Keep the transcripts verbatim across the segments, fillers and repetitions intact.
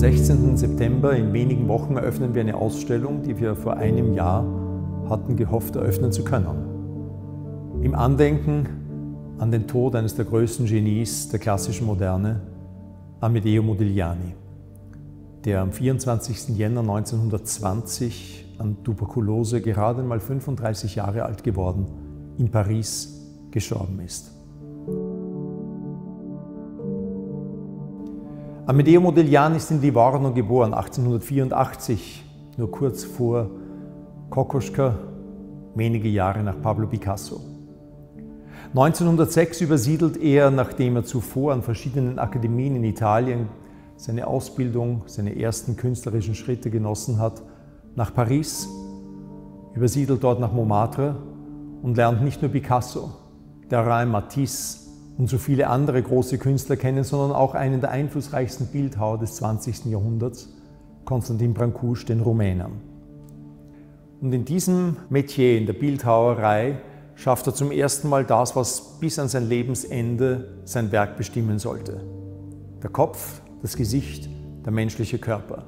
sechzehnten September, in wenigen Wochen, eröffnen wir eine Ausstellung, die wir vor einem Jahr hatten gehofft, eröffnen zu können. Im Andenken an den Tod eines der größten Genies der klassischen Moderne, Amedeo Modigliani, der am vierundzwanzigsten Jänner neunzehnhundertzwanzig an Tuberkulose, gerade mal fünfunddreißig Jahre alt geworden, in Paris gestorben ist. Amedeo Modigliani ist in Livorno geboren, achtzehnhundertvierundachtzig, nur kurz vor Kokoschka, wenige Jahre nach Pablo Picasso. neunzehnhundertsechs übersiedelt er, nachdem er zuvor an verschiedenen Akademien in Italien seine Ausbildung, seine ersten künstlerischen Schritte genossen hat, nach Paris, übersiedelt dort nach Montmartre und lernt nicht nur Picasso, Derain, Matisse und so viele andere große Künstler kennen, sondern auch einen der einflussreichsten Bildhauer des zwanzigsten Jahrhunderts, Constantin Brâncuși, den Rumänen. Und in diesem Metier, in der Bildhauerei, schafft er zum ersten Mal das, was bis an sein Lebensende sein Werk bestimmen sollte. Der Kopf, das Gesicht, der menschliche Körper.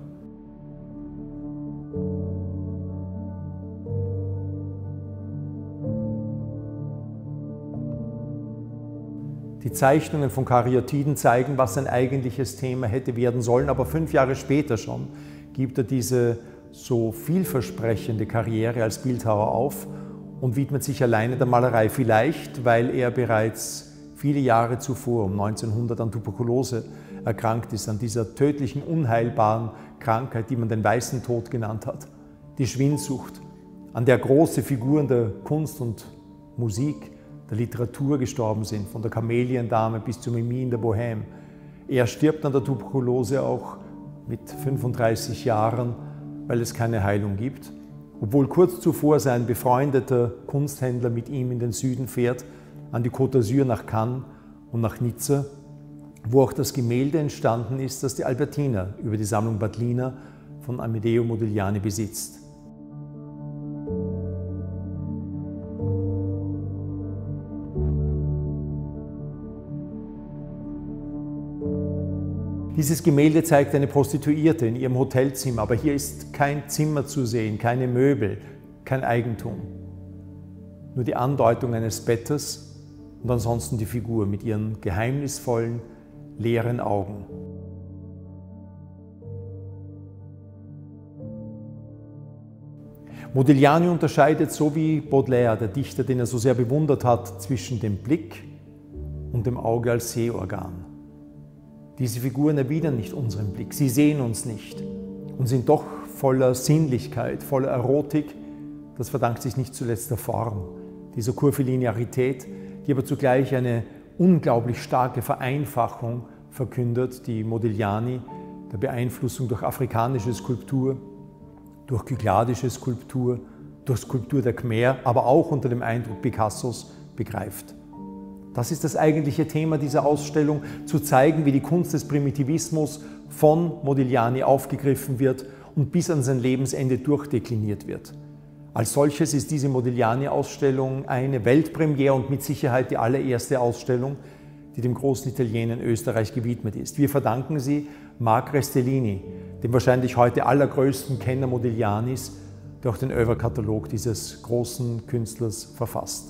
Die Zeichnungen von Karyatiden zeigen, was sein eigentliches Thema hätte werden sollen, aber fünf Jahre später schon gibt er diese so vielversprechende Karriere als Bildhauer auf und widmet sich alleine der Malerei, vielleicht weil er bereits viele Jahre zuvor, um neunzehnhundert, an Tuberkulose erkrankt ist, an dieser tödlichen, unheilbaren Krankheit, die man den weißen Tod genannt hat, die Schwindsucht, an der große Figuren der Kunst und Musik, der Literatur gestorben sind, von der Kameliendame bis zu Mimi in der Bohème. Er stirbt an der Tuberkulose auch mit fünfunddreißig Jahren, weil es keine Heilung gibt, obwohl kurz zuvor sein befreundeter Kunsthändler mit ihm in den Süden fährt, an die Côte d'Azur nach Cannes und nach Nizza, wo auch das Gemälde entstanden ist, das die Albertina über die Sammlung Badlina von Amedeo Modigliani besitzt. Dieses Gemälde zeigt eine Prostituierte in ihrem Hotelzimmer, aber hier ist kein Zimmer zu sehen, keine Möbel, kein Eigentum. Nur die Andeutung eines Bettes und ansonsten die Figur mit ihren geheimnisvollen, leeren Augen. Modigliani unterscheidet, so wie Baudelaire, der Dichter, den er so sehr bewundert hat, zwischen dem Blick und dem Auge als Sehorgan. Diese Figuren erwidern nicht unseren Blick, sie sehen uns nicht und sind doch voller Sinnlichkeit, voller Erotik. Das verdankt sich nicht zuletzt der Form, dieser Kurvilinearität, die aber zugleich eine unglaublich starke Vereinfachung verkündet, die Modigliani der Beeinflussung durch afrikanische Skulptur, durch kykladische Skulptur, durch Skulptur der Khmer, aber auch unter dem Eindruck Picassos begreift. Das ist das eigentliche Thema dieser Ausstellung, zu zeigen, wie die Kunst des Primitivismus von Modigliani aufgegriffen wird und bis an sein Lebensende durchdekliniert wird. Als solches ist diese Modigliani-Ausstellung eine Weltpremiere und mit Sicherheit die allererste Ausstellung, die dem großen Italiener in Österreich gewidmet ist. Wir verdanken sie Marc Restellini, dem wahrscheinlich heute allergrößten Kenner Modiglianis, der auch den Œuvre-Katalog dieses großen Künstlers verfasst.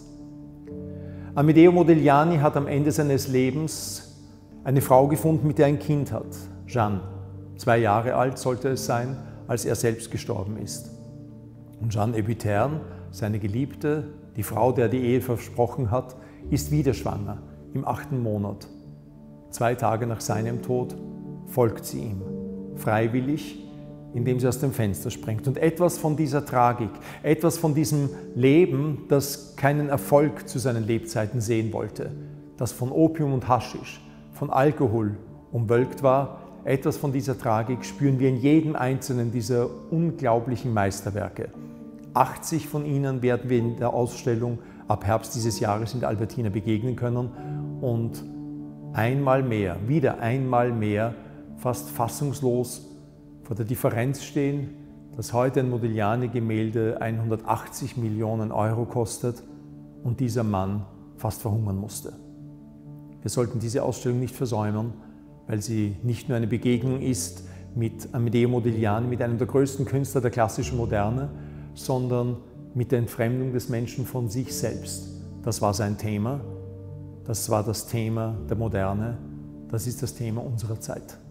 Amedeo Modigliani hat am Ende seines Lebens eine Frau gefunden, mit der er ein Kind hat, Jeanne. Zwei Jahre alt sollte es sein, als er selbst gestorben ist. Und Jeanne Hébuterne, seine Geliebte, die Frau, der die Ehe versprochen hat, ist wieder schwanger, im achten Monat. Zwei Tage nach seinem Tod folgt sie ihm, freiwillig, indem sie aus dem Fenster springt. Und etwas von dieser Tragik, etwas von diesem Leben, das keinen Erfolg zu seinen Lebzeiten sehen wollte, das von Opium und Haschisch, von Alkohol umwölkt war, etwas von dieser Tragik spüren wir in jedem einzelnen dieser unglaublichen Meisterwerke. achtzig von ihnen werden wir in der Ausstellung ab Herbst dieses Jahres in der Albertina begegnen können und einmal mehr, wieder einmal mehr, fast fassungslos vor der Differenz stehen, dass heute ein Modigliani-Gemälde hundertachtzig Millionen Euro kostet und dieser Mann fast verhungern musste. Wir sollten diese Ausstellung nicht versäumen, weil sie nicht nur eine Begegnung ist mit Amedeo Modigliani, mit einem der größten Künstler der klassischen Moderne, sondern mit der Entfremdung des Menschen von sich selbst. Das war sein Thema, das war das Thema der Moderne, das ist das Thema unserer Zeit.